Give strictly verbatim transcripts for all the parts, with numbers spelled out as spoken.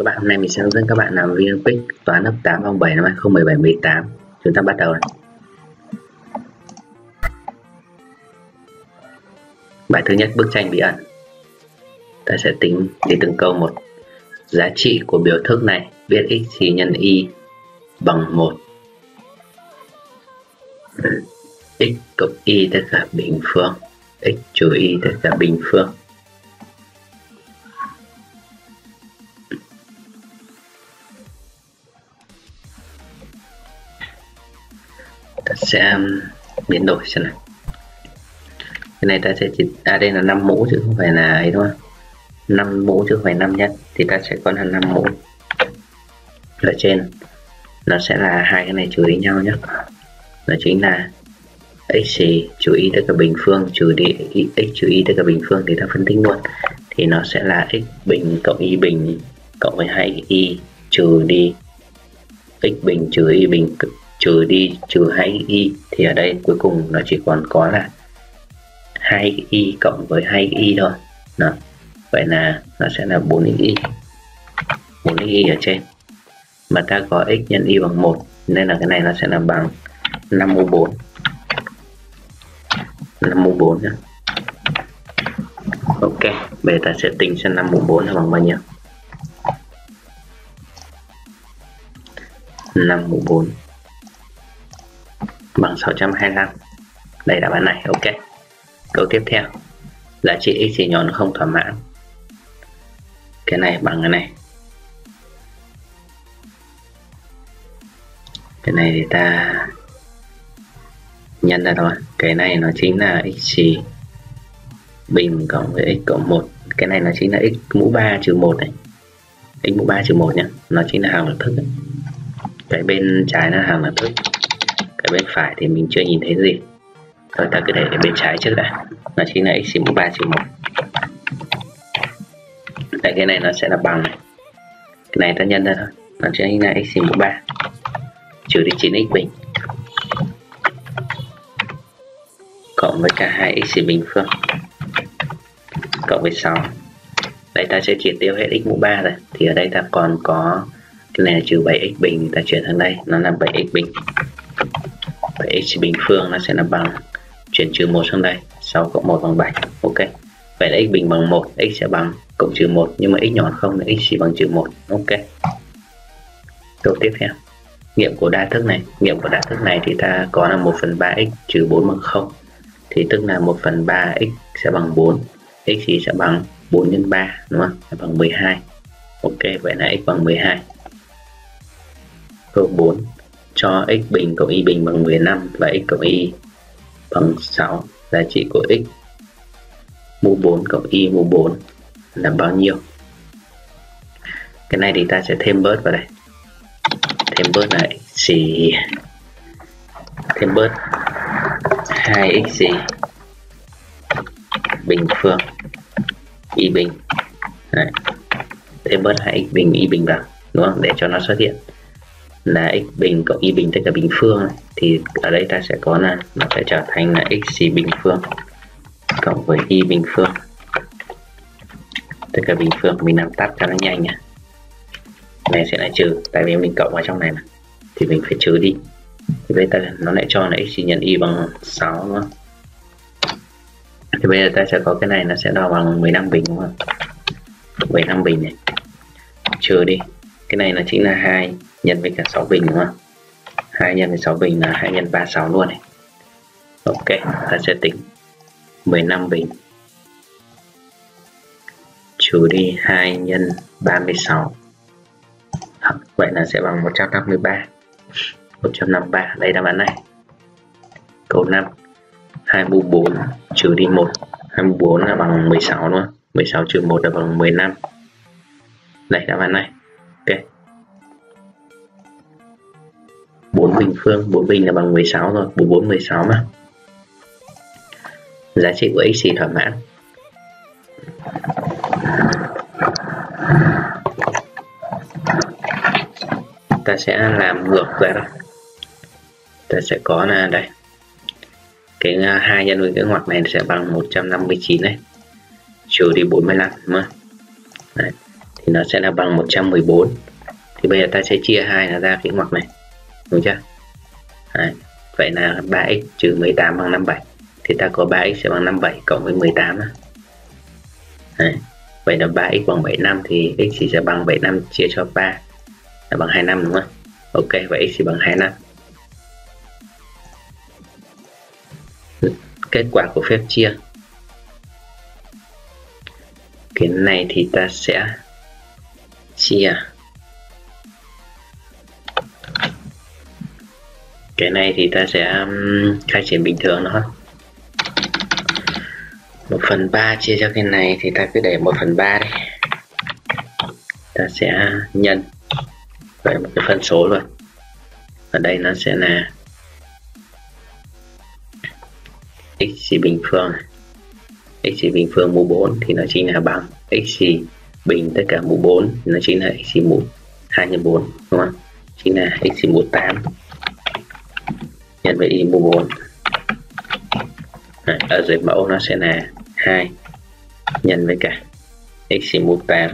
các bạn, hôm nay mình sẽ hướng dẫn các bạn làm video pick toán lớp tám vòng bảy năm hai không một bảy mười tám. Chúng ta bắt đầu này. Bài thứ nhất, bức tranh bí ẩn. Ta sẽ tính đi từng câu một. Giá trị của biểu thức này, viết x trừ nhân y bằng một. X cộng y tất cả bình phương, x trừ y tất cả bình phương. Ta sẽ biến đổi xem này. Cái này ta sẽ chỉ à đây là năm mũ chứ không phải là ấy thôi. năm mũ chứ không phải năm nhân, thì ta sẽ có là năm mũ. Ở trên nó sẽ là hai cái này trừ đi nhau nhé. Đó chính là x trừ y tất cả bình phương trừ đi x trừ y tất cả bình phương, thì ta phân tích luôn thì nó sẽ là x bình cộng y bình cộng với hai y trừ đi x bình trừ y bình trừ đi trừ hai y, thì ở đây cuối cùng nó chỉ còn có là hai y cộng với hai y thôi. Đó. Vậy là nó sẽ là bốn x y. bốn x y ở trên. Mà ta có x nhân y bằng một nên là cái này nó sẽ là bằng năm mũ bốn. năm mũ bốn nhé. Ok, bây giờ ta sẽ tính xem năm mũ bốn là bằng bao nhiêu. năm mũ bốn bằng sáu trăm hai mươi lăm. Đây là bạn này. Ok. Câu tiếp theo, giá trị x thì nhỏ nó không thỏa mãn. Cái này bằng cái này. Cái này thì ta nhân ra thôi. Cái này nó chính là x bình cộng với x cộng một. Cái này nó chính là x mũ ba trừ một này. X mũ ba trừ một nhé. Nó chính là hàm lập thức ấy. Cái bên trái là hàm lập thức. Cái bên phải thì mình chưa nhìn thấy gì. Thôi ta cứ để cái bên trái trước đã. Nó chính là x mũ ba trừ một. Đấy, cái này nó sẽ là bằng này. Cái này ta nhân ra thôi. Nó chính là x mũ ba trừ đi chín x bình cộng với cả hai x bình phương cộng với sáu. Đây ta sẽ triệt tiêu hết x mũ ba rồi. Thì ở đây ta còn có cái này là trừ bảy x bình, ta chuyển sang đây nó là bảy x bình. bảy x bình phương nó sẽ là bằng, chuyển trừ một sang đây, sáu cộng một bằng bảy. Ok. Vậy là x bình bằng một, x sẽ bằng cộng trừ một, nhưng mà x nhỏ không là x chỉ bằng trừ một. Ok. Câu tiếp theo, nghiệm của đa thức này. Nghiệm của đa thức này thì ta có là một phần ba x trừ bốn bằng không. Thì tức là một phần ba x sẽ bằng bốn. X thì sẽ bằng bốn nhân ba, đúng không? Sẽ bằng mười hai. Ok, vậy là x bằng mười hai. Câu bốn, cho x bình cộng y bình bằng mười lăm và x cộng y bằng sáu. Giá trị của x mũ bốn cộng y mũ bốn là bao nhiêu? Cái này thì ta sẽ thêm bớt vào đây. Thêm bớt là x thêm bớt hai x bình phương y bình. Đấy. Thêm bớt hai x bình y bình vào, đúng không? Để cho nó xuất hiện là x bình cộng y bình tất cả bình phương này. Thì ở đây ta sẽ có là nó sẽ trở thành là x bình phương cộng với y bình phương tất cả bình phương. Mình làm tắt cho nó nhanh nha. Này sẽ lại trừ, tại vì mình cộng vào trong này mà, thì mình phải trừ đi. Thì bây giờ nó lại cho là x nhân y bằng sáu, đúng không? Thì bây giờ ta sẽ có cái này nó sẽ đo bằng mười lăm bình, đúng không? mười lăm bình này trừ đi, cái này nó chính là hai nhân với cả sáu bình, đúng không? hai nhân với sáu bình là hai nhân ba mươi sáu luôn này. Ok, ta sẽ tính mười lăm bình trừ đi hai nhân ba mươi sáu. Vậy là sẽ bằng một trăm năm mươi ba. một trăm năm mươi ba, đây đáp án này. Câu năm, hai mũ bốn trừ đi một. hai mũ bốn là bằng mười sáu, đúng không? mười sáu trừ một là bằng mười lăm. Đây đáp án này. Ok. bốn bình phương, bốn bình là bằng mười sáu rồi, bốn bốn mười sáu mà. Giá trị của x thỏa mãn. Ta sẽ làm ngược ra đây. Ta sẽ có là đây, cái hai nhân với cái ngoặc này sẽ bằng một trăm năm mươi chín này, trừ đi bốn mươi lăm, đúng không? Đấy. thì nó sẽ là bằng một trăm mười bốn. Thì bây giờ ta sẽ chia hai là ra cái ngoặc này, đúng chưa? Đấy. Vậy là ba x trừ mười tám bằng năm mươi bảy, thì ta có ba x sẽ bằng năm mươi bảy cộng với mười tám. Đấy. Vậy là ba x bằng bảy mươi lăm thì x chỉ sẽ bằng bảy mươi lăm chia cho ba là bằng hai mươi lăm, đúng không? Ok, vậy x chỉ bằng hai mươi lăm. Kết quả của phép chia. Cái này thì ta sẽ chia. Cái này thì ta sẽ um, khai triển bình thường đó. một phần ba chia cho cái này thì ta cứ để một phần ba đi. Ta sẽ nhân vậy một cái phân số luôn. Ở đây nó sẽ là x bình phương này. X bình phương mũ bốn thì nó chính là bằng x bình tất cả mũ bốn thì nó chính là x mũ hai nhân bốn, đúng không? Chính là x mũ tám nhân với y mũ bốn. Đấy, ở dưới mẫu nó sẽ là hai nhân với cả x mũ tám.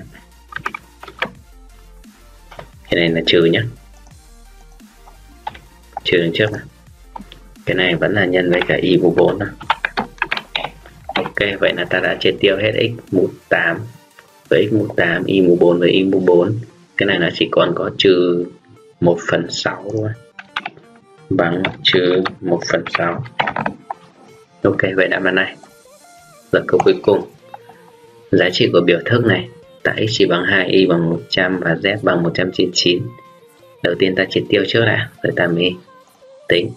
Cái này là trừ nhé, trừ đằng trước này. Cái này vẫn là nhân với cả y mũ bốn đó. Ok, vậy là ta đã triệt tiêu hết x mũ tám với x mũ tám, y mũ bốn với y mũ bốn. Cái này nó chỉ còn có trừ một phần sáu thôi, bằng trừ một phần sáu. Ok, vậy đáp án này. Giờ câu cuối cùng. Giá trị của biểu thức này tại x chỉ bằng hai, y bằng một trăm và z bằng một trăm chín mươi chín. Đầu tiên ta triệt tiêu trước đã, rồi ta mới tính.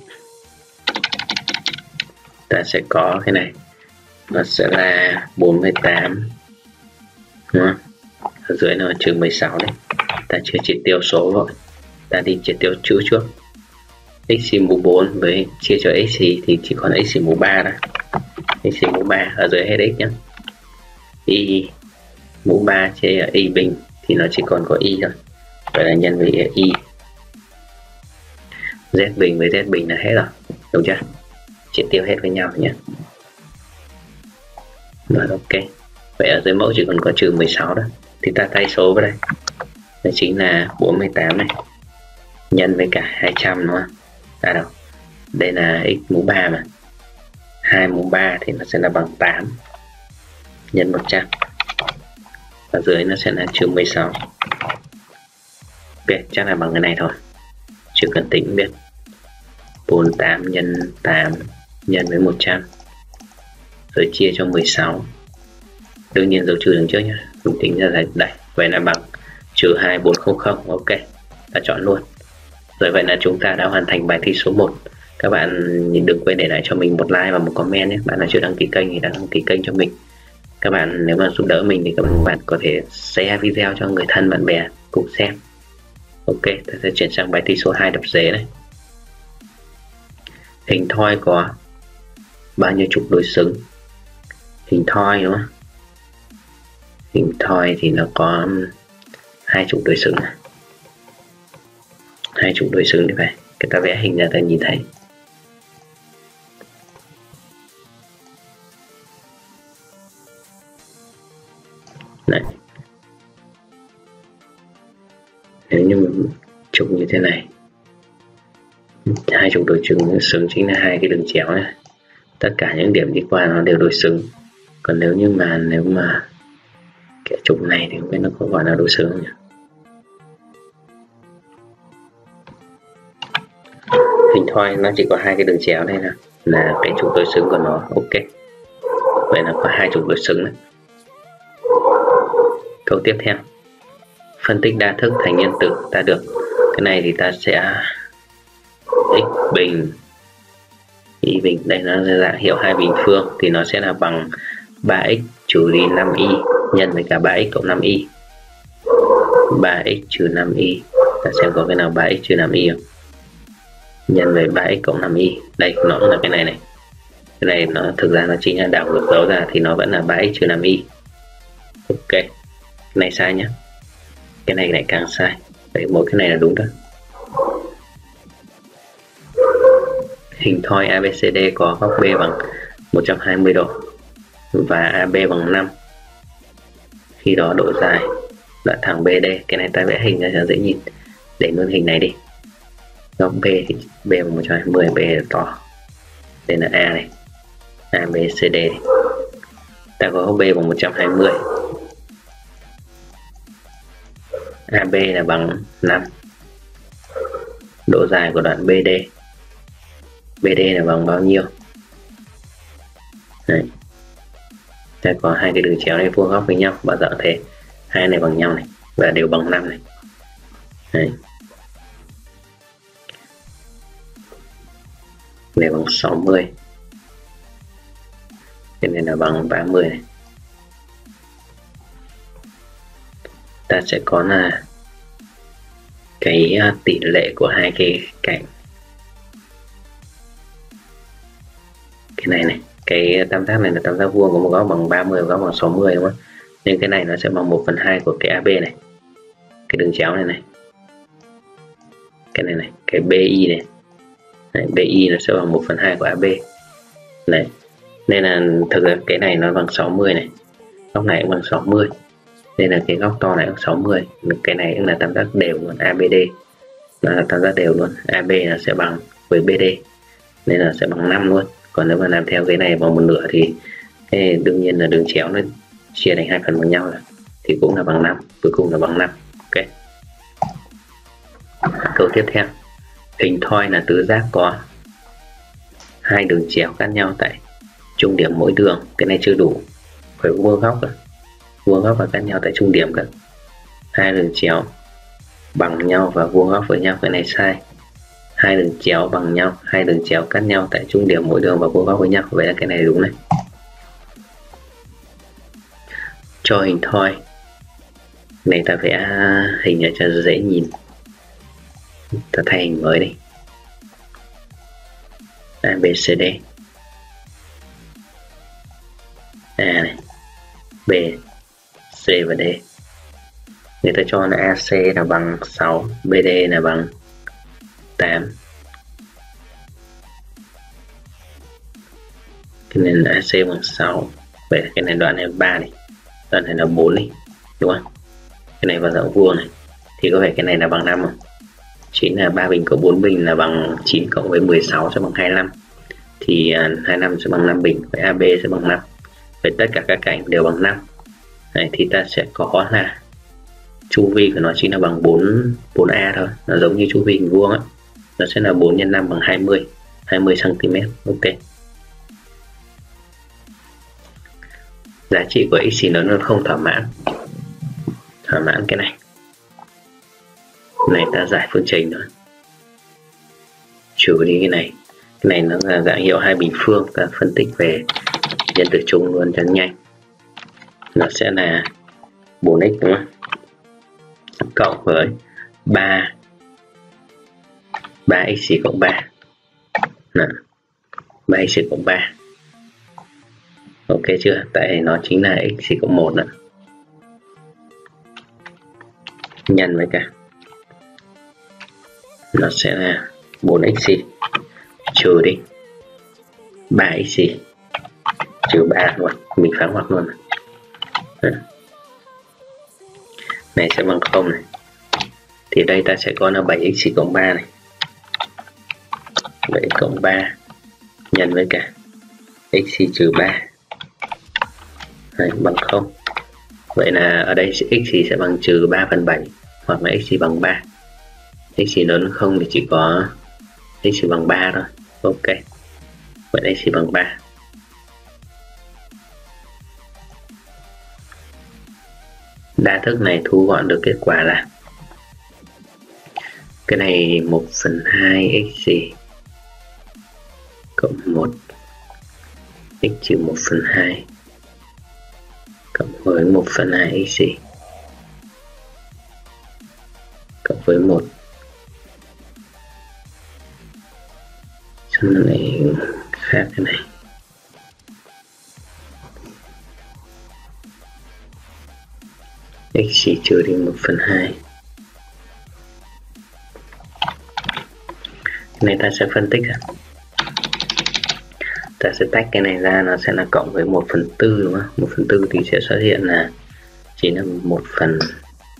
Ta sẽ có cái này, nó sẽ là bốn mươi tám, đúng không? Ở dưới nó trừ mười sáu đấy. Ta chưa triệt tiêu số rồi, ta đi triệt tiêu chữ trước. X mũ bốn với chia cho x thì chỉ còn x mũ ba đó. X mũ ba ở dưới hết x nhé. Y mũ ba chia y bình thì nó chỉ còn có y thôi. Vậy là nhân với y. Z bình với Z bình là hết rồi, đúng chưa? Triệt tiêu hết với nhau nhé. Rồi, ok. Vậy ở dưới mẫu chỉ còn có trừ mười sáu đó. Thì ta thay số vào đây. Đó chính là bốn mươi tám này nhân với cả hai trăm, đúng không? À đâu, đây là x mũ ba mà, hai mũ ba thì nó sẽ là bằng tám nhân một trăm. Ở dưới nó sẽ là trừ mười sáu. Ok, chắc là bằng cái này thôi, chưa cần tính cũng biết. bốn mươi tám nhân tám nhân với một trăm rồi chia cho mười sáu. Đương nhiên dấu trừ đằng trước nhé, mình tính ra là đây. Vậy là bằng trừ hai nghìn bốn trăm. Ok, ta chọn luôn. Rồi, vậy là chúng ta đã hoàn thành bài thi số một. Các bạn đừng quên để lại cho mình một like và một comment nhé. Bạn nào chưa đăng ký kênh thì đăng ký kênh cho mình. Các bạn nếu mà giúp đỡ mình thì các bạn có thể share video cho người thân bạn bè cùng xem. Ok, ta sẽ chuyển sang bài thi số hai đập dế này. Hình thoi có bao nhiêu trục đối xứng? Hình thoi, đúng không? Hình thoi thì nó có hai trục đối xứng này. Hai trục đối xứng như vậy. Cái ta vẽ hình ra ta nhìn thấy. Này. Nếu như mình trục như thế này, hai trục đối xứng xứng chính là hai cái đường chéo này. Tất cả những điểm đi qua nó đều đối xứng. Còn nếu như mà nếu mà cái trục này thì không biết nó có gọi là đối xứng không nhỉ? Hình thoi nó chỉ có hai cái đường chéo đây là là cái trục đối xứng của nó. Ok, vậy là có hai trục đối xứng đấy. Câu tiếp theo, phân tích đa thức thành nhân tử. Ta được cái này thì ta sẽ x bình y bình, đây nó là dạng hiệu hai bình phương thì nó sẽ là bằng ba x trừ đi năm y nhân với cả ba x cộng năm y. ba x trừ năm y, ta xem có cái nào ba x trừ năm y không? Nhân với ba x cộng năm y. Đây nó là cái này này. Cái này nó thực ra nó chính là đảo ngược dấu ra thì nó vẫn là ba x trừ năm y. Ok, cái này sai nhé. Cái này lại càng sai. Đấy, mỗi cái này là đúng đó. Hình thoi a bê xê đê có góc B bằng một trăm hai mươi độ và a bê bằng năm. Khi đó độ dài đoạn thẳng bê đê. Cái này ta vẽ hình ra cho dễ nhìn, để luôn hình này đi. Góc B thì B bằng một trăm hai mươi, B là to, đây là A này, A B C D này. Ta có góc B bằng một trăm hai mươi, a bê là bằng năm, độ dài của đoạn bê đê, bê đê là bằng bao nhiêu? Đấy. Ta có hai cái đường chéo này vuông góc với nhau, bao giờ thế, hai này bằng nhau này và đều bằng năm này. Đấy. Này bằng sáu mươi, cái này là bằng ba mươi này. Ta sẽ có là cái tỷ lệ của hai cái cạnh, cái này này, cái tam giác này là tam giác vuông có một góc bằng ba mươi, một góc bằng sáu mươi, đúng không? Nên cái này nó sẽ bằng một phần hai của cái a bê này, cái đường chéo này này, cái này này, cái bê i này. Đấy, bê i nó sẽ bằng một phần hai của a bê. Đấy. Nên là thực ra cái này nó bằng sáu mươi này, góc này cũng bằng sáu mươi, nên là cái góc to này cũng sáu mươi. Cái này cũng là tam giác đều luôn, a bê đê nó là tam giác đều luôn, a bê là sẽ bằng với bê đê nên là sẽ bằng năm luôn. Còn nếu mà làm theo cái này bằng một nửa thì cái đương nhiên là đường chéo nó chia thành hai phần bằng nhau là thì cũng là bằng năm, cuối cùng là bằng năm. Ok. Câu tiếp theo, hình thoi là tứ giác có hai đường chéo cắt nhau tại trung điểm mỗi đường. Cái này chưa đủ, phải vuông góc rồi, vuông góc và cắt nhau tại trung điểm cả. Hai đường chéo bằng nhau và vuông góc với nhau, cái này sai. Hai đường chéo bằng nhau, hai đường chéo cắt nhau tại trung điểm mỗi đường và vuông góc với nhau, vậy là cái này đúng này. Cho hình thoi này ta vẽ hình ở cho dễ nhìn, ta thay hình mới đi, a bê xê đê, A này, B, C và D. Người ta cho là a xê là bằng sáu, bê đê là bằng tám. Cái này là a xê bằng sáu, vậy là cái này đoạn này là ba này, đoạn này là bốn này, đúng không? Cái này vào dạng vuông này thì có phải cái này là bằng năm không? Chính là ba bình cộng bốn bình là bằng chín, cộng với mười sáu sẽ bằng hai mươi lăm, thì hai mươi lăm sẽ bằng năm bình, vậy a bê sẽ bằng năm. Vậy tất cả các cạnh đều bằng năm. Đấy, thì ta sẽ có là chu vi của nó chính là bằng bốn, bốn a thôi, nó giống như chu vi hình vuông á, nó sẽ là bốn nhân năm bằng hai mươi, hai mươi xăng ti mét. Ok. Giá trị của x lớn hơn không thỏa mãn, thỏa mãn cái này. Này ta giải phương trình rồi, trừ đi cái này, cái này nó là dạng hiệu hai bình phương, ta phân tích về nhân tử chung luôn cho nhanh. Nó sẽ là bốn x đúng không, cộng với ba, ba x cộng ba, ba x cộng ba. Ok chưa? Tại nó chính là x cộng một nữa, nhân với cả nó sẽ là bốn x trừ đi ba x trừ ba luôn, mình phán ngoặc luôn. Đấy. Này sẽ bằng không này, thì đây ta sẽ có là bảy x cộng ba này, bảy cộng ba nhân với cả x trừ ba. Đấy, bằng không. Vậy là ở đây x sẽ bằng trừ ba phần bảy, hoặc là x bằng ba. X lớn hơn không thì chỉ có x bằng ba thôi. Ok. Vậy đây x bằng ba. Đa thức này thu gọn được kết quả là cái này một phần hai x cộng một x trừ một phần hai cộng với một phần hai x cộng với một. Xong này khác cái này. X trừ đi một phần hai. Cái này ta sẽ phân tích à? Ta sẽ tách cái này ra, nó sẽ là cộng với một phần tư đúng không? một phần tư thì sẽ xuất hiện là chỉ là một phần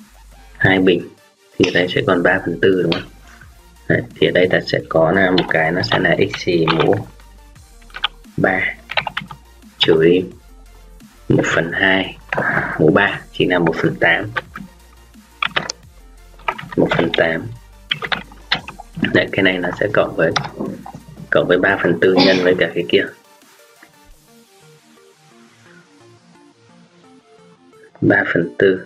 hai bình thì ở đây sẽ còn ba phần tư đúng không? Đấy, thì ở đây ta sẽ có là một cái nó sẽ là x xì mũ ba trừ đi một phần hai mũ ba chính là một phần tám. một phần tám. Đấy, cái này nó sẽ cộng với cộng với ba phần tư nhân với cả cái kia. ba phần tư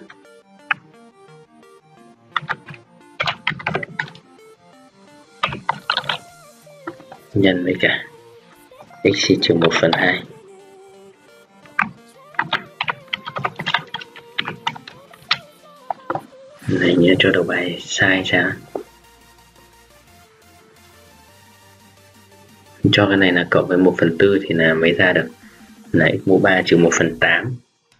nhân với cả x trừ một phần hai. Này nhớ cho đầu bài sai sao. Cho cái này là cộng với một phần tư thì là mới ra được là x mũ ba trừ một phần tám.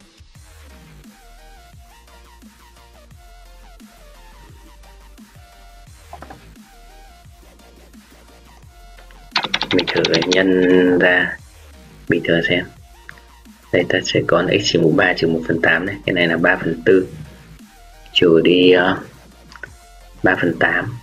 Mình thử nhân ra bình thường xem. Đây ta sẽ có x mũ ba trừ một phần tám này, cái này là ba phần tư trừ đi uh, ba phần tám.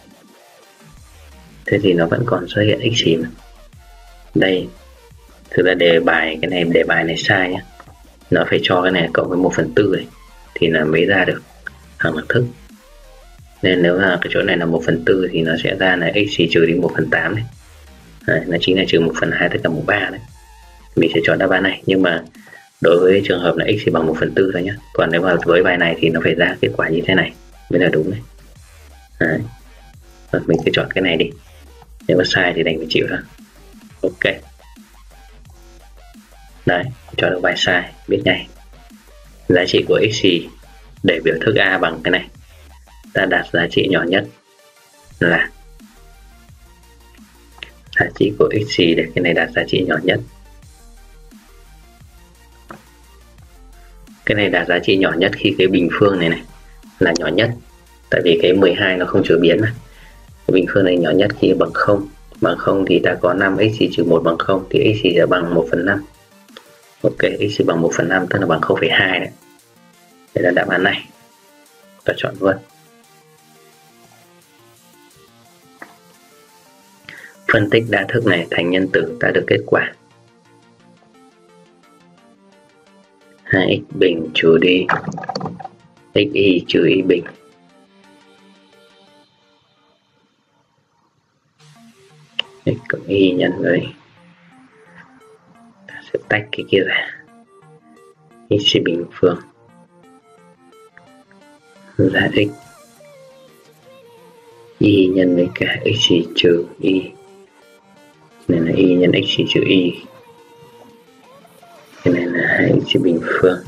Thế thì nó vẫn còn xuất hiện x gì mà. Đây, thực ra đề bài cái này đề bài này sai nhé. Nó phải cho cái này cộng với một phần tư này thì là mới ra được hàng lập thức. Nên nếu là cái chỗ này là một phần tư thì nó sẽ ra là x trừ đi một phần tám này. Đấy, nó chính là trừ một phần hai tất cả mũ ba đấy. Mình sẽ chọn đáp án này, nhưng mà đối với trường hợp là x bằng một phần tư thôi nhé. Còn nếu mà với bài này thì nó phải ra kết quả như thế này mới là đúng này. Đấy. Rồi, mình sẽ chọn cái này đi. Nếu mà sai thì đành phải chịu thôi. Ok. Đấy, cho được bài sai, biết ngay. Giá trị của x để biểu thức a bằng cái này. Ta đặt giá trị nhỏ nhất là giá trị của x để cái này đạt giá trị nhỏ nhất. Cái này đạt giá trị nhỏ nhất khi cái bình phương này này là nhỏ nhất. Tại vì cái mười hai nó không chứa biến mà. Cái bình phương này nhỏ nhất khi bằng không. Bằng không thì ta có năm x trừ một bằng không thì x sẽ bằng một phần năm. Ok, x bằng một phần năm tức là bằng không phẩy hai đấy. Đây là đáp án này. Ta chọn luôn. Phân tích đa thức này thành nhân tử ta được kết quả hai x bình trừ đi xy trừ y bình. X cộng y nhân với, ta sẽ tách cái kia ra, x bình phương là x y nhân với cả x trừ y, này là y nhân x trừ y, cái này là hai x bình phương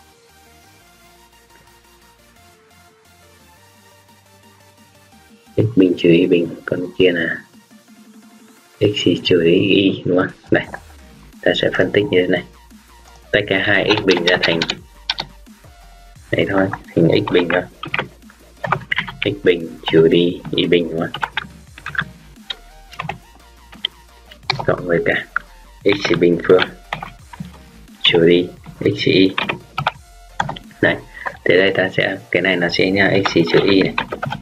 x bình trừ y bình, còn kia là x trừ y, đúng không? Này, ta sẽ phân tích như thế này, tách cái hai x bình ra thành đây thôi, thành x bình thôi, x bình trừ đi y bình, đúng không? Cộng với cả x bình phương trừ đi xy. Này, thế đây ta sẽ, cái này nó sẽ nha x trừ y này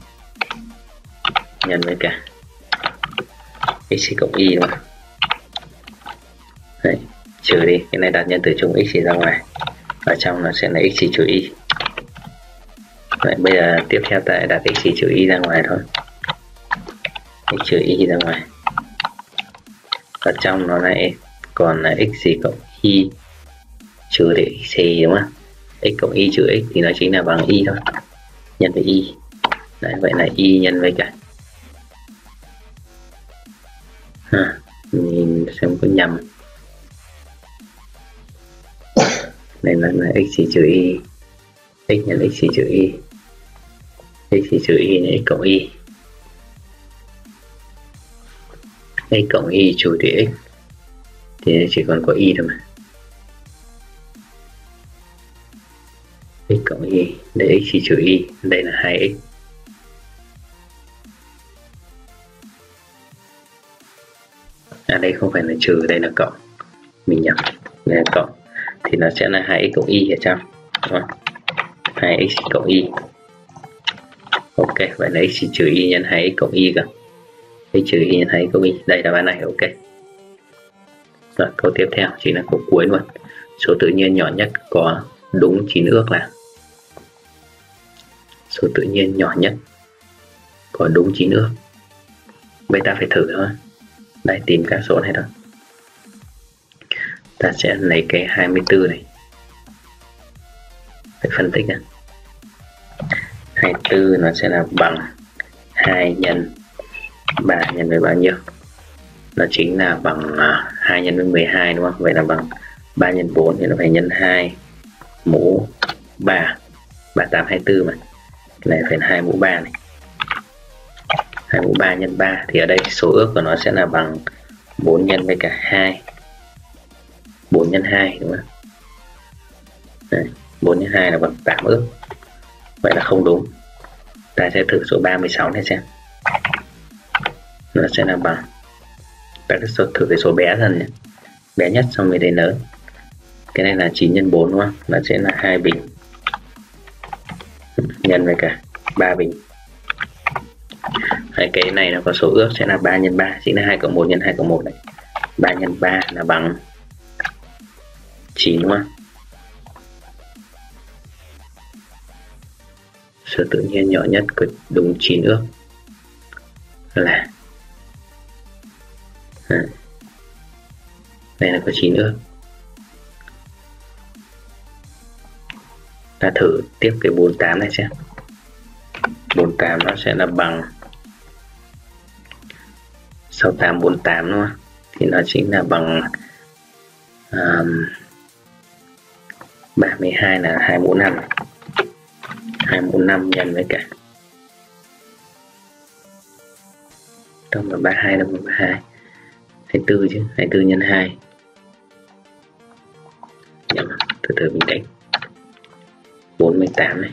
nhân với cả x cộng y, đúng không? Đấy, trừ đi, cái này đặt nhân tử chung x ra ngoài, ở trong nó sẽ là x trừ y. Đấy, bây giờ tiếp theo ta đặt x trừ y ra ngoài thôi, x trừ y ra ngoài, ở trong nó lại còn là x cộng y trừ để x, đúng không? X cộng y trừ x thì nó chính là bằng y thôi, nhân với y. Đấy, vậy là y nhân với cả, à, nhìn xem có nhầm, đây là, là x trừ y, x nhân x trừ y, x trừ y là x cộng y, x cộng y trừ đi x thì chỉ còn có y thôi mà, x cộng y để x trừ y, đây là hai x. À, đây không phải là trừ, đây là cộng, mình nhầm, đây là cộng thì nó sẽ là hai x cộng y ở trong, đúng không? hai x cộng y Ok, vậy là x trừ y nhân hai x cộng y cả. x trừ y nhân hai x cộng y, đây là bạn này. Ok. Rồi, câu tiếp theo chính là câu cuối luôn. Số tự nhiên nhỏ nhất có đúng chín ước là số tự nhiên nhỏ nhất có đúng chín ước. Vậy ta phải thử thôi. Đây, tìm các số này thôi. Ta sẽ lấy cái hai mươi tư này, phải phân tích này. hai mươi tư nó sẽ là bằng hai nhân ba nhân với bao nhiêu? Nó chính là bằng hai nhân với mười hai đúng không? Vậy là bằng ba nhân bốn thì nó phải nhân hai mũ ba, ba mươi tám hai mươi tư mà. Cái này phải hai mũ ba này. hai mũ ba nhân ba thì ở đây số ước của nó sẽ là bằng bốn nhân với cả hai. bốn nhân hai đúng không? Đấy, bốn nhân hai là bằng tám ước. Vậy là không đúng. Ta sẽ thử số ba mươi sáu này xem. Nó sẽ là bằng, ta sẽ thử cái số bé dần nhé. Bé nhất xong mới đến lớn. Cái này là chín nhân bốn đúng không? Nó sẽ là hai bình nhân với cả ba bình. Đấy, cái này nó có số ước sẽ là ba nhân ba, chính là hai cộng một nhân hai cộng một đấy. ba nhân ba là bằng chín đúng không? Số tự nhiên nhỏ nhất có đúng chín ước là à, đây là có chín ước. Ta thử tiếp cái bốn mươi tám này xem. bốn mươi tám nó sẽ là bằng sáu tám bốn mươi tám đúng không? Thì nó chính là bằng um, ba mươi hai là hai mũ năm. hai mũ năm nhân với cả đâu mà ba mươi hai đâu mà ba mươi hai. hai mươi tư chứ, hai mươi tư nhân hai. Nhầm, từ từ mình đánh. bốn mươi tám này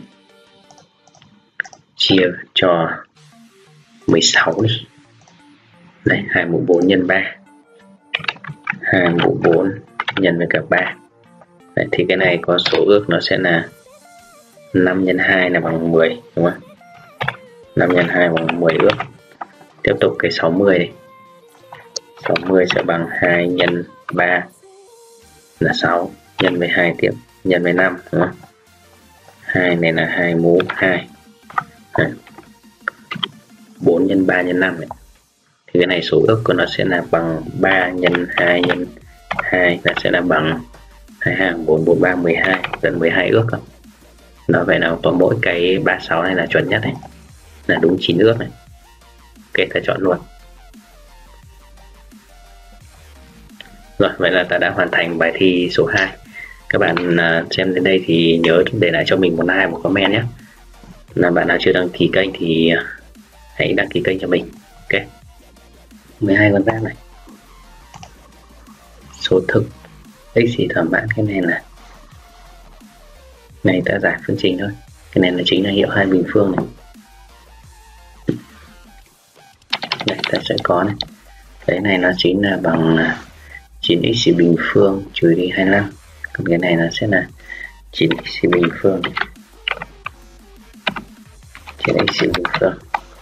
chia cho mười sáu đi. Đây, hai mũ bốn nhân ba. hai mũ bốn nhân với cả ba. Đấy, thì cái này có số ước nó sẽ là năm nhân hai là bằng mười đúng không? năm nhân hai bằng mười ước. Tiếp tục cái sáu mươi này. sáu mươi sẽ bằng hai nhân ba là sáu, nhân với hai tiếp, nhân với năm đúng không? hai này là hai mũ hai. Đấy. bốn nhân ba nhân năm này. Thì cái này số ước của nó sẽ là bằng ba nhân hai nhân hai là sẽ là bằng hai mươi hai, bốn, bốn, ba, mười hai, gần mười hai ước không? Nó vậy nào có mỗi cái ba mươi sáu này là chuẩn nhất này, là đúng chín ước này. Ok, ta chọn luôn. Rồi, vậy là ta đã hoàn thành bài thi số hai. Các bạn xem đến đây thì nhớ để lại cho mình một like, một comment nhé. Là bạn nào chưa đăng ký kênh thì hãy đăng ký kênh cho mình. Ok, mười hai con giáp này. Số thực x thì thỏa mãn cái này là này, ta giải phương trình thôi. Cái này là chính là hiệu hai bình phương này. Đây ta sẽ có này. Cái này nó chính là bằng chín x bình phương trừ đi hai mươi lăm. Còn cái này nó sẽ là chín x bình phương chín x bình phương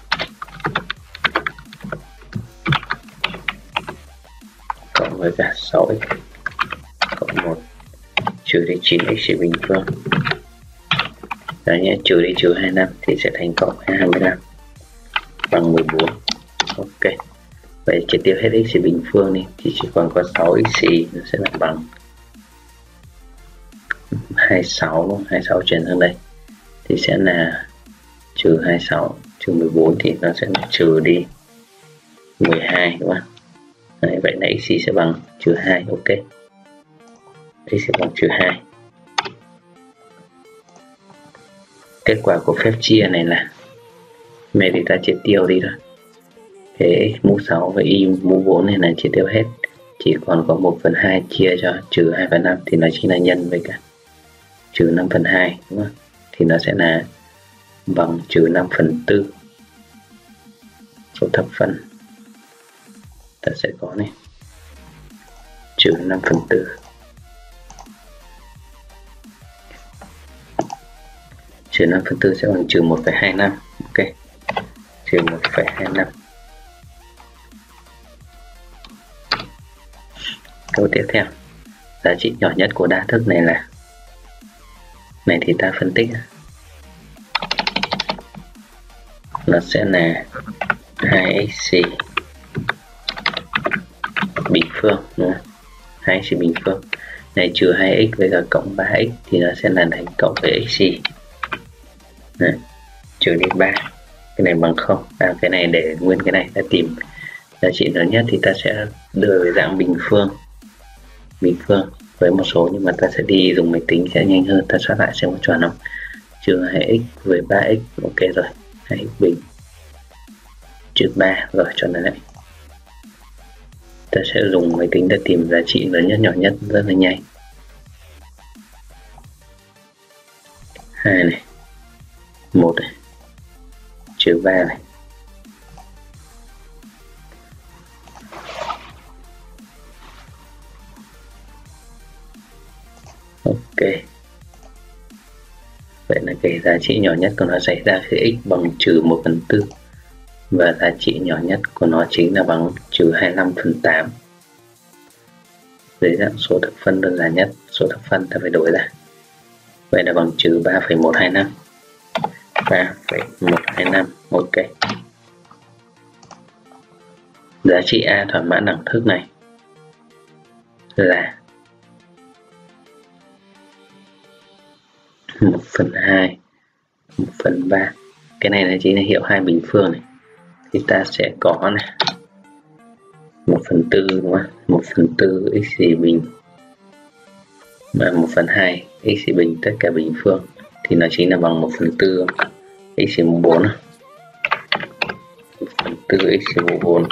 cộng với cả sáu x cộng một trừ đi chín x bình phương. Đấy nhé, trừ đi trừ hai mươi lăm thì sẽ thành cộng hai mươi lăm bằng mười bốn. Ok, vậy triệt tiêu hết x bình phương đi thì chỉ còn có sáu x nó sẽ là bằng hai mươi sáu đúng không? hai mươi sáu chuyển sang đây thì sẽ là trừ hai mươi sáu trừ mười bốn thì nó sẽ là trừ đi mười hai đúng không? Đấy, vậy là x sẽ bằng trừ hai. Ok, x sẽ bằng trừ hai. Kết quả của phép chia này là này thì ta triệt tiêu đi thôi. Cái x mũ sáu và y mũ bốn này là triệt tiêu hết, chỉ còn có một phần hai chia cho trừ hai phần năm thì nó chính là nhân với cả trừ năm phần hai đúng không? Thì nó sẽ là bằng trừ năm phần tư. Số thập phân ta sẽ có này trừ năm phần tư. Trừ năm phần tư sẽ bằng trừ một phẩy hai năm. Ok, Ok, trừ một phẩy hai năm. Câu tiếp theo, giá trị nhỏ nhất của đa thức này là, này thì ta phân tích nó sẽ là hai x bình phương, đúng không? hai x bình phương này trừ hai x với cả cộng ba x thì nó sẽ là thành cộng với x này, trừ đi ba, cái này bằng không. À, cái này để nguyên cái này, ta tìm giá trị lớn nhất thì ta sẽ đưa về dạng bình phương bình phương với một số, nhưng mà ta sẽ đi dùng máy tính sẽ nhanh hơn. Ta soát lại xem có chuẩn không. Trừ hai x với ba x, ok rồi, hai x bình trừ ba, rồi cho nó lại. Ta sẽ dùng máy tính để tìm giá trị lớn nhất nhỏ nhất rất là nhanh. Hai này, một này, trừ ba này. Ok, vậy là cái giá trị nhỏ nhất của nó xảy ra khi x bằng trừ một phần tư, và giá trị nhỏ nhất của nó chính là bằng trừ hai mươi lăm phần tám. Dưới dạng số thập phân đơn giản nhất, số thập phân ta phải đổi ra. Vậy là bằng trừ ba phẩy một hai năm. ba phẩy một hai năm, ok. Giá trị A thỏa mãn đẳng thức này là một phần hai, một phần ba. Cái này là chính là hiệu hai bình phương này. Thì ta sẽ có này một phần tư, đúng không? một phần tư x bình và một phần hai x bình tất cả bình phương thì nó chính là bằng một phần tư x mũ bốn. một phần tư x mũ bốn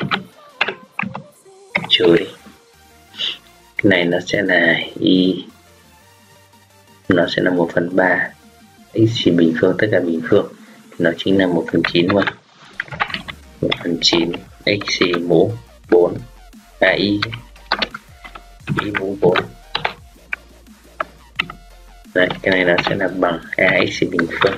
trừ đi. Cái này nó sẽ là y, nó sẽ là một phần ba x bình phương tất cả bình phương thì nó chính là một phần chín luôn. một phần chín x mũ bốn, à y y mũ bốn. Đấy, cái này nó sẽ là bằng ax bình phương.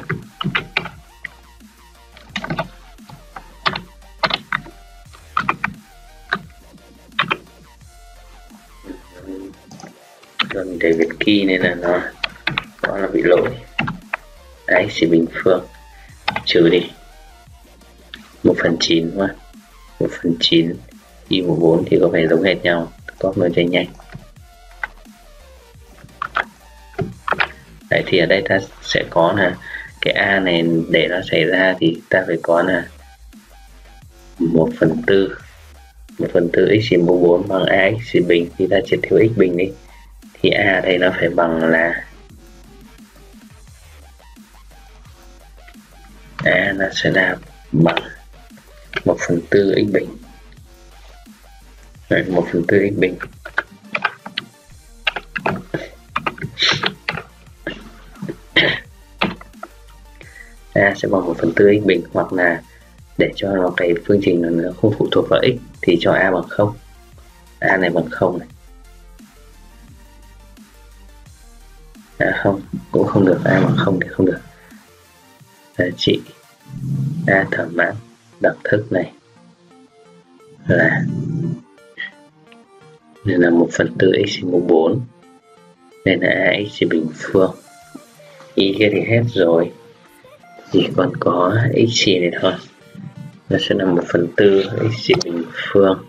Rồi mình để Việt key nên là nó nó là bị lỗi. Ax bình phương trừ đi một phần chín quá, một phần chín y mũ bốn thì có phải giống hệt nhau, copy nó cho nhanh. Đấy, thì ở đây ta sẽ có là cái A này để nó xảy ra thì ta phải có là một phần tư một phần tư x mũ bốn bằng ax bình, thì ta triệt thiếu x bình đi thì A đây nó phải bằng là A nó sẽ là bằng một phần tư x bình. Đấy, một phần tư x bình. A sẽ bằng một phần tư x bình, hoặc là để cho nó cái phương trình nó không phụ thuộc vào x thì cho A bằng không. A này bằng không này. À không, cũng không được, A bằng không thì không được. Giá trị A thỏa mãn đẳng thức này là nên là một phần tư x mũ bốn, nên là ax bình phương. Y kia thì hết rồi, chỉ còn có x này thôi, nó sẽ là một phần tư x bình phương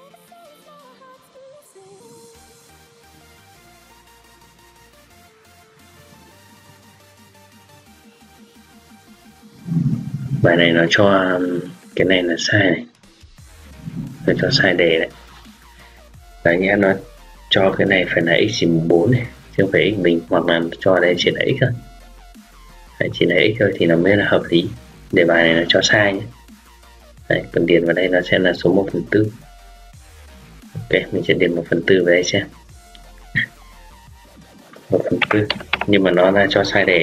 bài này nó cho cái này là sai này, nó cho sai đề đấy. Đấy nhé, nó cho cái này phải là x mũ bốn này chứ không phải x bình, hoặc là cho đây chỉ là x thôi. Đấy, chỉ là x thôi thì nó mới là hợp lý. Đề bài này nó cho sai nhé. Đấy, cần điền vào đây nó sẽ là số một phần tư. Ok, mình sẽ điền một phần tư vào đây xem. một phần tư, nhưng mà nó là cho sai đề.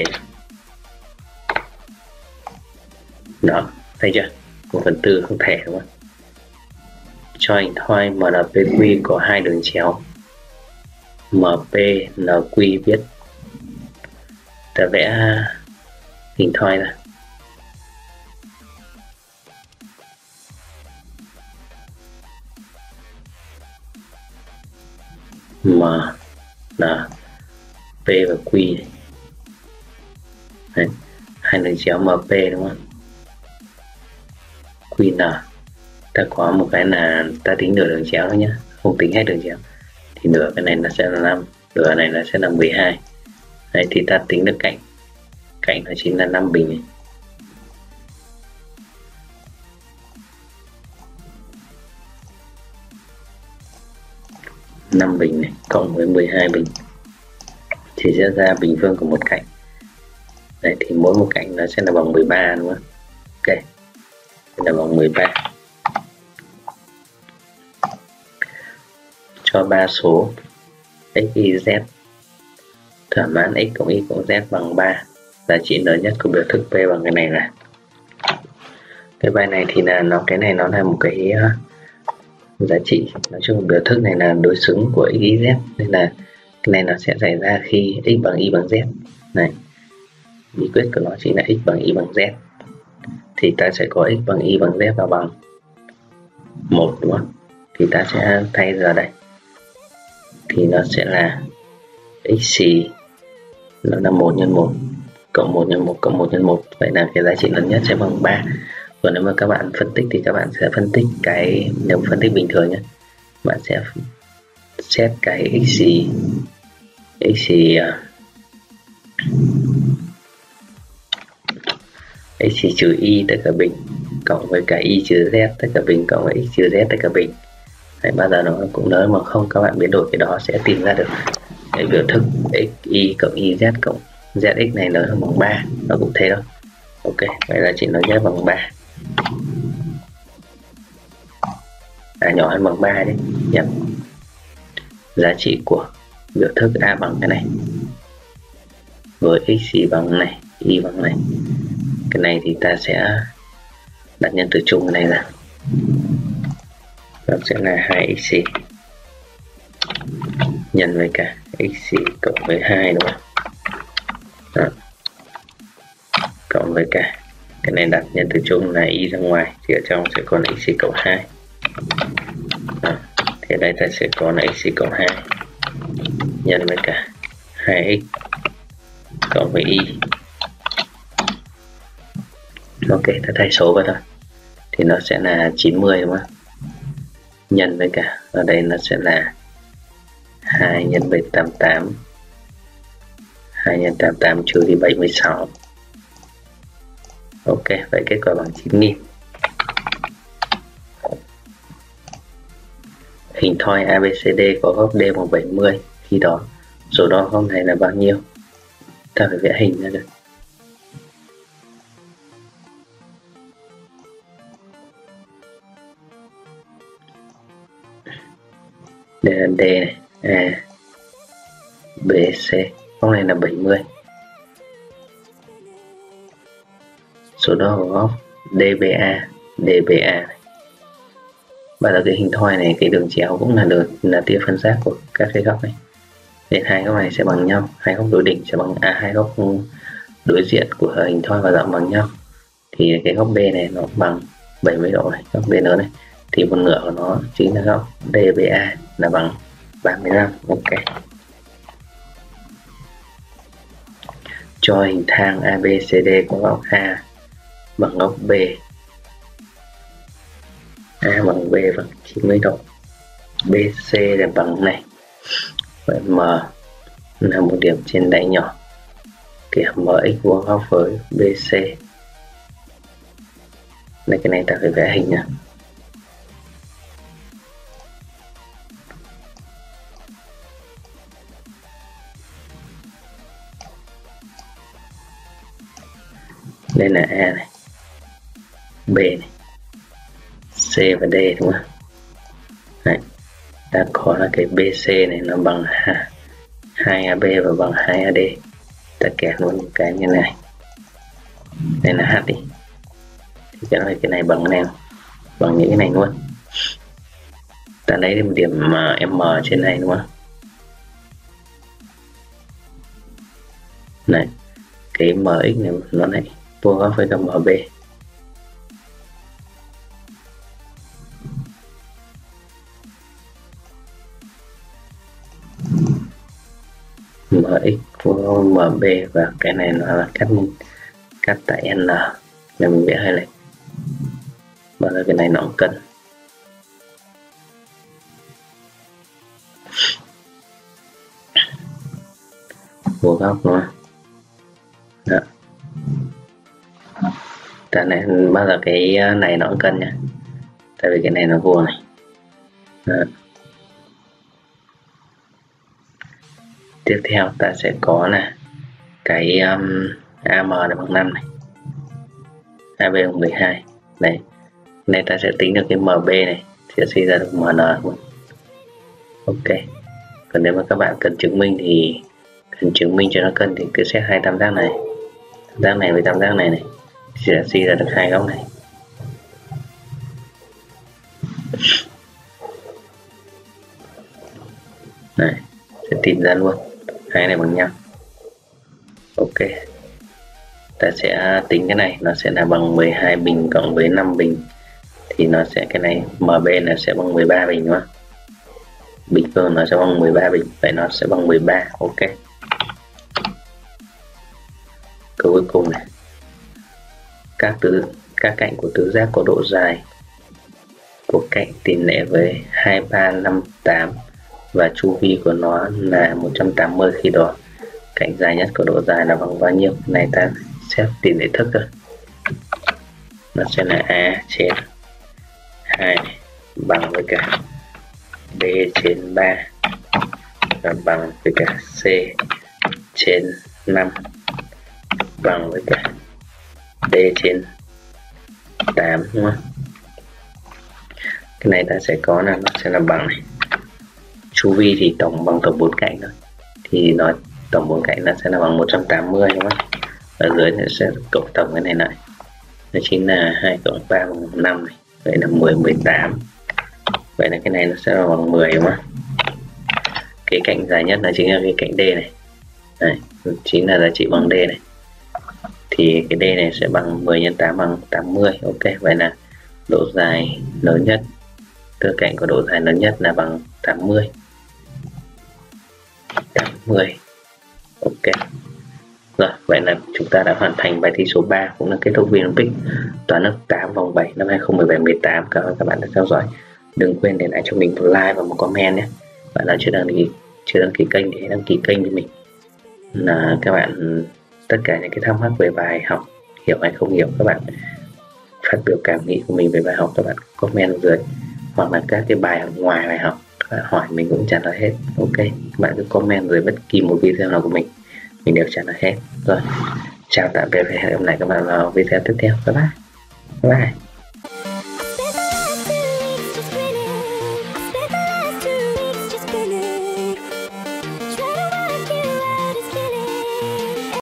Đó, thấy chưa? một phần tư không thể, đúng không? Cho hình thoi em en pê quy có hai đường chéo em pê en quy biết. Ta vẽ hình thoi ra. M, N, P và Q này. Đấy, hai đường chéo M P đúng không? Q N, ta có một cái là ta tính nửa đường chéo thôi nhé, không tính hết đường chéo. Thì nửa cái này nó sẽ là năm, nửa này nó sẽ là mười hai. Đấy, thì ta tính được cạnh, cạnh nó chính là năm bình này. năm bình này cộng với mười hai bình thì sẽ ra bình phương của một cạnh. Đấy, thì mỗi một cạnh nó sẽ là bằng mười ba đúng không? Ok, là bằng mười ba. Cho ba số x, y, z thỏa mãn x cộng y cộng z bằng ba. Giá trị lớn nhất của biểu thức P bằng cái này là. Cái bài này thì là nó cái này nó là một cái uh, giá trị, nói chung biểu thức này là đối xứng của x, y, z, nên là cái này nó sẽ xảy ra khi x bằng y bằng z. Này, bí quyết của nó chính là x bằng y bằng z. Thì ta sẽ có x bằng y bằng z và bằng một đúng không? Thì ta sẽ thay ra đây. Thì nó sẽ là x xì nó là một nhân một cộng một nhân một cộng một nhân một. Vậy là cái giá trị lớn nhất sẽ bằng ba. Còn nếu mà các bạn phân tích thì các bạn sẽ phân tích cái, nếu phân tích bình thường nhé, bạn sẽ xét cái x xì x xì x xì trừ y tất cả bình cộng với cả y trừ z tất cả bình cộng với x trừ z tất cả bình. Đấy, bao giờ nó cũng lớn mà không các bạn biến đổi cái đó sẽ tìm ra được cái biểu thức x y cộng y z cộng zx này lớn hơn bằng ba, nó cũng thế đâu. Ok, vậy là chỉ nó z bằng ba, à nhỏ hơn bằng ba đấy nhé. Giá trị của biểu thức a bằng cái này với x y bằng này, y bằng này, cái này thì ta sẽ đặt nhân tử chung cái này ra, nó sẽ là hai x nhân với cả x cộng với hai đúng không? Đó. Cộng với cả cái này đặt nhân tử chung là y ra ngoài thì ở trong sẽ còn x cộng hai. Đó. Thì đây ta sẽ có là x cộng hai nhân với cả hai x cộng với y. Ok, ta thay số vào thôi thì nó sẽ là chín mươi đúng không? Nhân với cả ở đây nó sẽ là hai nhân bảy tám tám, hai nhân tám tám trừ đi bảy mươi sáu. Ok, vậy kết quả bằng chín nghìn. Hình thoi a bê xê đê có góc D bằng bảy mươi, khi đó số đo góc này là bao nhiêu? Ta phải vẽ hình ra được. Đây là D này, A, B, C, góc này là bảy mươi. Số đo của góc đê bê a, đê bê a này. Và là cái hình thoi này, cái đường chéo cũng là đường là tia phân giác của các cái góc này. Nên hai góc này sẽ bằng nhau, hai góc đối đỉnh sẽ bằng à, hai góc đối diện của hình thoi và dặm bằng nhau. Thì cái góc B này nó bằng bảy mươi độ này, góc B lớn này. Thì một nửa của nó chính là góc đê bê a là bằng ba mươi lăm. Ok. Cho hình thang a bê xê đê có góc A bằng góc B. A bằng B bằng chín mươi độ. bê xê là bằng này. Vậy M là một điểm trên đáy nhỏ. Kiểu mx vuông góc với bê xê. Đây, cái này ta phải vẽ hình nha. Đây là A này, B này, C và D đúng không? Đấy. Ta có là cái bê xê này nó bằng hai a bê và bằng hai a đê. Ta kẹp luôn một cái như này. Đây là H đi. Thì cái này, cái này bằng nào? Bằng những cái này luôn. Ta lấy một điểm M trên này đúng không? Này, cái mx này nó này vuông góc với đồng em bê. mx của mb, và cái này nó là cắt cắt tại n, nên mình vẽ hơi lệch. Bao giờ cái này nó cũng cân. Vuông góc đúng không? Đó. Tại này bao giờ cái này nó cũng cân nha, tại vì cái này nó vuông này. Đó. Tiếp theo ta sẽ có là cái um, am là bằng năm này, ab bằng mười hai. Này, này ta sẽ tính được cái mb này sẽ suy ra được mn luôn. Ok. Còn nếu mà các bạn cần chứng minh thì cần chứng minh cho nó cân thì cứ xét hai tam giác này, tam giác này với tam giác này này sẽ suy ra được hai góc này. Này sẽ tìm ra luôn hai này bằng nhau. Ok, ta sẽ tính cái này nó sẽ là bằng mười hai bình cộng với năm bình, thì nó sẽ cái này mb là sẽ bằng mười ba bình đúng không? Bình phương nó sẽ bằng mười ba bình, vậy nó sẽ bằng mười ba. Ok. Câu cuối cùng này, các tứ các cạnh của tứ giác có độ dài của cạnh tỷ lệ với hai, ba, năm, tám và chu vi của nó là một trăm tám mươi, khi đó cạnh dài nhất có độ dài là bằng bao nhiêu? Này ta xét tỷ lệ thức thôi, nó sẽ là a trên hai bằng với cả b trên ba và bằng với cả c trên năm bằng với cả d trên tám, đúng không? Cái này ta sẽ có là nó sẽ là bằng này, chu vi thì tổng bằng tổng bốn cạnh thôi, thì nó tổng bốn cạnh nó sẽ là bằng một trăm tám mươi, đúng không? Ở dưới nó sẽ cộng tổng cái này lại, nó chính là hai cộng ba bằng năm này, vậy là mười, mười tám. Vậy là cái này nó sẽ là bằng mười, đúng không? Cái cạnh dài nhất là chính là cái cạnh D này. Đấy, chính là giá trị bằng D này. Thì cái D này sẽ bằng mười nhân tám bằng tám mươi. Ok, vậy là độ dài lớn nhất, tư cạnh của độ dài lớn nhất là bằng tám mươi. tám mươi. Ok. Rồi, vậy là chúng ta đã hoàn thành bài thi số ba, cũng là kết thúc Vinolympic toán lớp tám vòng bảy năm hai không một bảy mười tám. Cảm ơn các bạn đã theo dõi. Đừng quên để lại cho mình một like và một comment nhé. Bạn nào chưa đăng ký chưa đăng ký kênh thì hãy đăng ký kênh cho mình. Là các bạn tất cả những cái thắc mắc về bài học, hiểu hay không hiểu, các bạn phát biểu cảm nghĩ của mình về bài học, các bạn comment ở dưới, hoặc là các cái bài ngoài bài học các bạn hỏi mình cũng trả lời hết. Ok, các bạn cứ comment dưới bất kỳ một video nào của mình mình đều trả lời hết. Rồi, chào tạm biệt và hẹn gặp lại các bạn vào video tiếp theo. Bye bye. Bye bye.